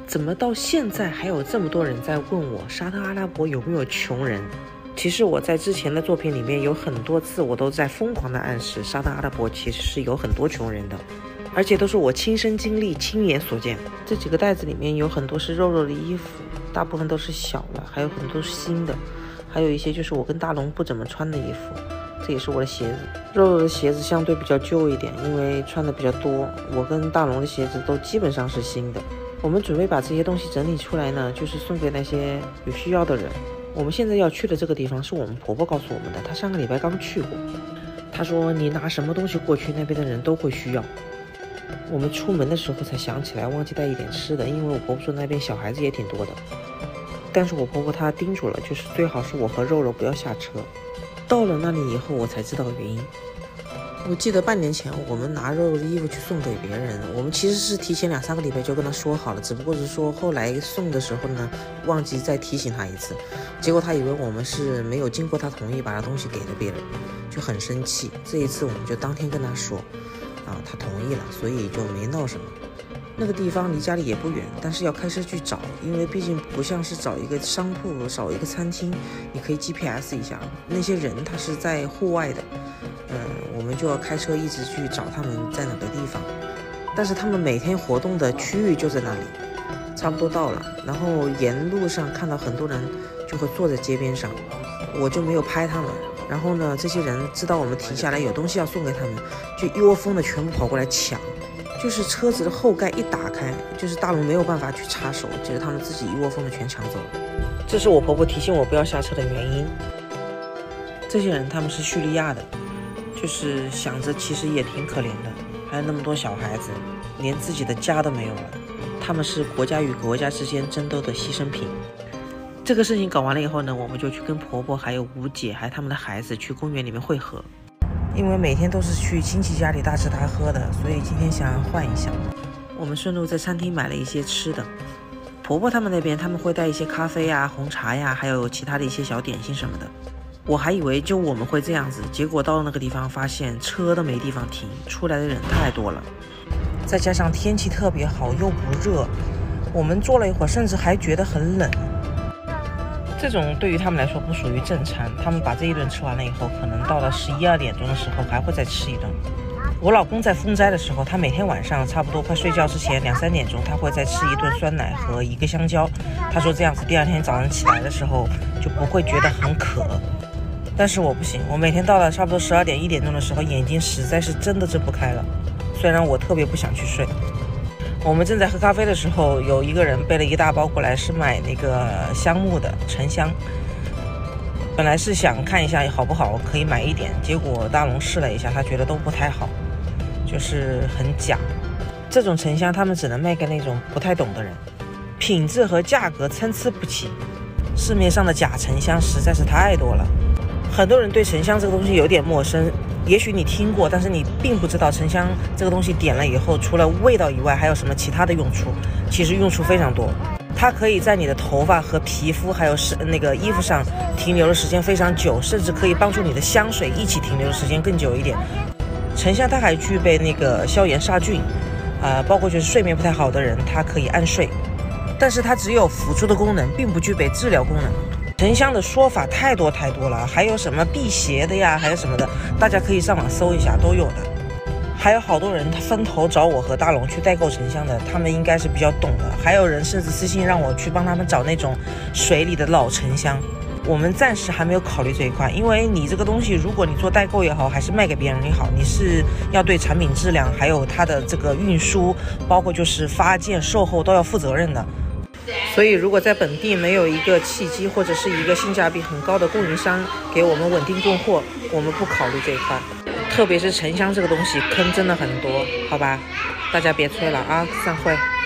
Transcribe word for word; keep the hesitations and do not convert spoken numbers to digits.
怎么到现在还有这么多人在问我沙特阿拉伯有没有穷人？其实我在之前的作品里面有很多次我都在疯狂的暗示沙特阿拉伯其实是有很多穷人的，而且都是我亲身经历亲眼所见。这几个袋子里面有很多是肉肉的衣服，大部分都是小了，还有很多是新的，还有一些就是我跟大龙不怎么穿的衣服。这也是我的鞋子，肉肉的鞋子相对比较旧一点，因为穿的比较多。我跟大龙的鞋子都基本上是新的。我们准备把这些东西整理出来呢，就是送给那些有需要的人。我们现在要去的这个地方是我们婆婆告诉我们的，她上个礼拜刚去过。她说你拿什么东西过去，那边的人都会需要。我们出门的时候才想起来忘记带一点吃的，因为我婆婆说那边小孩子也挺多的。但是我婆婆她叮嘱了，就是最好是我和肉肉不要下车。到了那里以后我才知道原因。我记得半年前我们拿肉肉的衣服去送给别人，我们其实是提前两三个礼拜就跟他说好了，只不过是说后来送的时候呢忘记再提醒他一次，结果他以为我们是没有经过他同意把他东西给了别人，就很生气。这一次我们就当天跟他说啊，他同意了，所以就没闹什么。那个地方离家里也不远，但是要开车去找，因为毕竟不像是找一个商铺找一个餐厅你可以 G P S 一下，那些人他是在户外的，嗯，我们就要开车一直去找他们在哪个地方。但是他们每天活动的区域就在那里，差不多到了，然后沿路上看到很多人就会坐在街边上，我就没有拍他们。然后呢，这些人知道我们停下来有东西要送给他们，就一窝蜂的全部跑过来抢。就是车子的后盖一打开，就是大龙没有办法去插手，就是他们自己一窝蜂的全抢走了。这是我婆婆提醒我不要下车的原因。这些人他们是叙利亚的，就是想着其实也挺可怜的，还有那么多小孩子连自己的家都没有了，他们是国家与国家之间争斗的牺牲品。这个事情搞完了以后呢，我们就去跟婆婆还有吴姐还有他们的孩子去公园里面汇合。因为每天都是去亲戚家里大吃大喝的，所以今天想要换一下。我们顺路在餐厅买了一些吃的。婆婆他们那边他们会带一些咖啡呀、红茶呀，还有其他的一些小点心什么的。我还以为就我们会这样子，结果到了那个地方发现车都没地方停，出来的人太多了，再加上天气特别好又不热，我们坐了一会儿甚至还觉得很冷。这种对于他们来说不属于正餐，他们把这一顿吃完了以后，可能到了十一二点钟的时候还会再吃一顿。我老公在封斋的时候，他每天晚上差不多快睡觉之前两三点钟，他会再吃一顿酸奶和一个香蕉。他说这样子第二天早上起来的时候就不会觉得很渴。但是我不行，我每天到了差不多十二点一点钟的时候，眼睛实在是睁都睁不开了，虽然我特别不想去睡。我们正在喝咖啡的时候，有一个人背了一大包过来，是买那个香木的沉香。本来是想看一下好不好，可以买一点，结果大龙试了一下，他觉得都不太好，就是很假。这种沉香他们只能卖给那种不太懂的人，品质和价格参差不齐，市面上的假沉香实在是太多了。很多人对沉香这个东西有点陌生，也许你听过，但是你并不知道沉香这个东西点了以后，除了味道以外还有什么其他的用处。其实用处非常多，它可以在你的头发和皮肤还有是那个衣服上停留的时间非常久，甚至可以帮助你的香水一起停留的时间更久一点。沉香它还具备那个消炎杀菌，呃，包括就是睡眠不太好的人它可以安睡，但是它只有辅助的功能，并不具备治疗功能。沉香的说法太多太多了，还有什么辟邪的呀，还有什么的，大家可以上网搜一下，都有的。还有好多人他分头找我和大龙去代购沉香的，他们应该是比较懂的。还有人甚至私信让我去帮他们找那种水里的老沉香，我们暂时还没有考虑这一块，因为你这个东西如果你做代购也好，还是卖给别人也好，你是要对产品质量还有它的这个运输，包括就是发件售后都要负责任的。所以如果在本地没有一个契机或者是一个性价比很高的供应商给我们稳定供货，我们不考虑这一块。特别是沉香这个东西坑真的很多，好吧，大家别催了啊，散会。